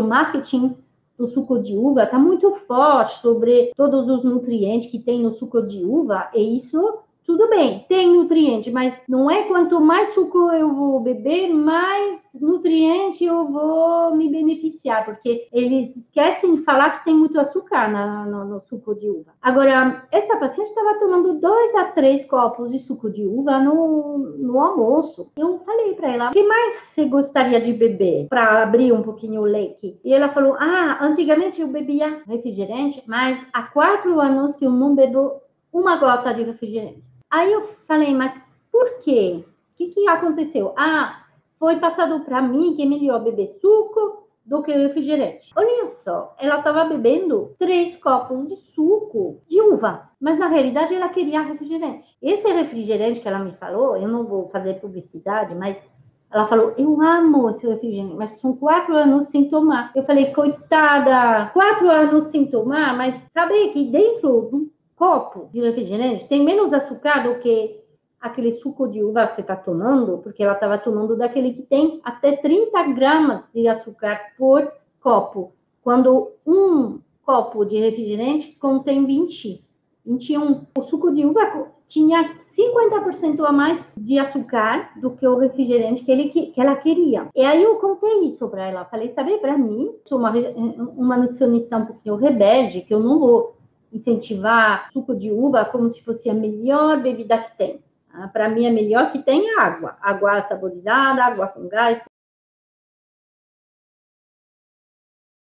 marketing do suco de uva está muito forte sobre todos os nutrientes que tem no suco de uva, e isso, tudo bem, tem nutriente, mas não é quanto mais suco eu vou beber, mais nutriente eu vou me beneficiar, porque eles esquecem de falar que tem muito açúcar no suco de uva. Agora, essa paciente estava tomando 2 a 3 copos de suco de uva no almoço. Eu falei para ela, o que mais você gostaria de beber para abrir um pouquinho o leque? E ela falou, antigamente eu bebia refrigerante, mas há 4 anos que eu não bebo uma gota de refrigerante. Aí eu falei, mas por quê? O que aconteceu? Foi passado para mim que é melhor beber suco do que refrigerante. Olha só, ela estava bebendo 3 copos de suco de uva, mas na realidade ela queria refrigerante. Esse refrigerante que ela me falou, eu não vou fazer publicidade, mas ela falou, eu amo esse refrigerante, mas são 4 anos sem tomar. Eu falei, coitada, 4 anos sem tomar, mas sabe que dentro do copo de refrigerante tem menos açúcar do que aquele suco de uva que você está tomando, porque ela estava tomando daquele que tem até 30 gramas de açúcar por copo, quando um copo de refrigerante contém 20, 21. O suco de uva tinha 50% a mais de açúcar do que o refrigerante que ela queria. E aí eu contei isso para ela. Falei, sabe, para mim, sou uma nutricionista um pouquinho rebelde, que eu não vou incentivar suco de uva como se fosse a melhor bebida que tem. Para mim, a melhor que tem é água. Água saborizada, água com gás.